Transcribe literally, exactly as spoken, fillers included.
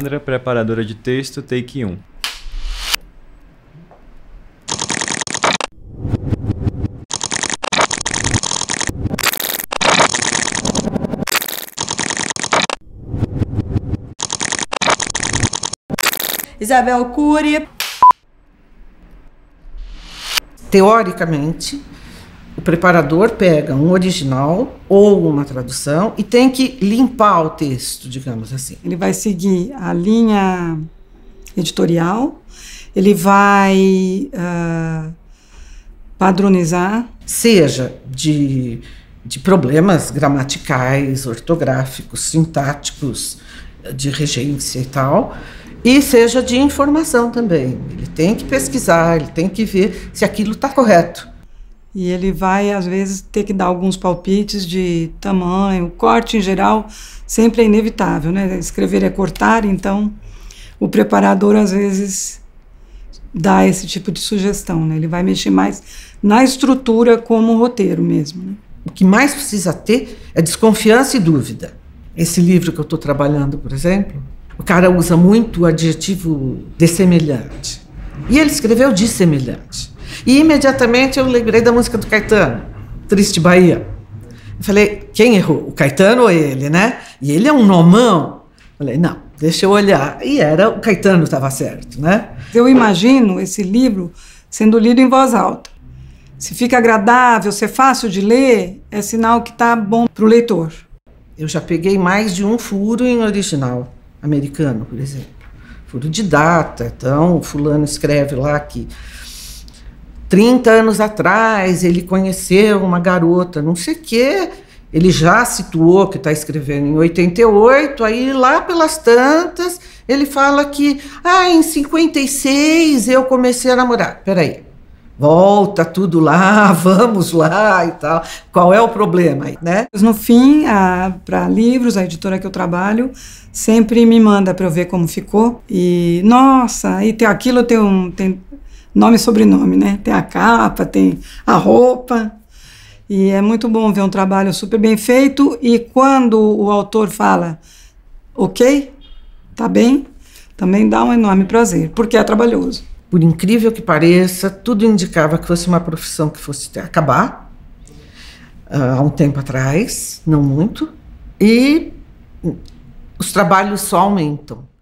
Sandra, preparadora de texto, take um. Isabel Cury. Teoricamente, o preparador pega um original ou uma tradução e tem que limpar o texto, digamos assim. Ele vai seguir a linha editorial, ele vai uh, padronizar. Seja de, de problemas gramaticais, ortográficos, sintáticos, de regência e tal, e seja de informação também. Ele tem que pesquisar, ele tem que ver se aquilo está correto. E ele vai, às vezes, ter que dar alguns palpites de tamanho. O corte, em geral, sempre é inevitável, né? Escrever é cortar, então o preparador, às vezes, dá esse tipo de sugestão, né? Ele vai mexer mais na estrutura como roteiro mesmo, né? O que mais precisa ter é desconfiança e dúvida. Esse livro que eu estou trabalhando, por exemplo, o cara usa muito o adjetivo dessemelhante. E ele escreveu dissemelhante. E imediatamente eu lembrei da música do Caetano, Triste Bahia. Eu falei, quem errou? O Caetano ou ele, né? E ele é um nomão. Eu falei, não, deixa eu olhar. E era, o Caetano estava certo, né? Eu imagino esse livro sendo lido em voz alta. Se fica agradável, se é fácil de ler, é sinal que está bom para o leitor. Eu já peguei mais de um furo em original americano, por exemplo. Furo de data. Então, o fulano escreve lá que trinta anos atrás ele conheceu uma garota, não sei o quê. Ele já situou que está escrevendo em oitenta e oito, aí lá pelas tantas ele fala que ah, em cinquenta e seis eu comecei a namorar. Peraí, volta tudo lá, vamos lá e tal. Qual é o problema aí, né? No fim, para livros, a editora que eu trabalho sempre me manda para eu ver como ficou. E, nossa, aí tem aquilo, tem um... Tem nome e sobrenome, né? Tem a capa, tem a roupa. E é muito bom ver um trabalho super bem feito. E quando o autor fala, ok, tá bem, também dá um enorme prazer, porque é trabalhoso. Por incrível que pareça, tudo indicava que fosse uma profissão que fosse acabar uh, há um tempo atrás, não muito, e os trabalhos só aumentam.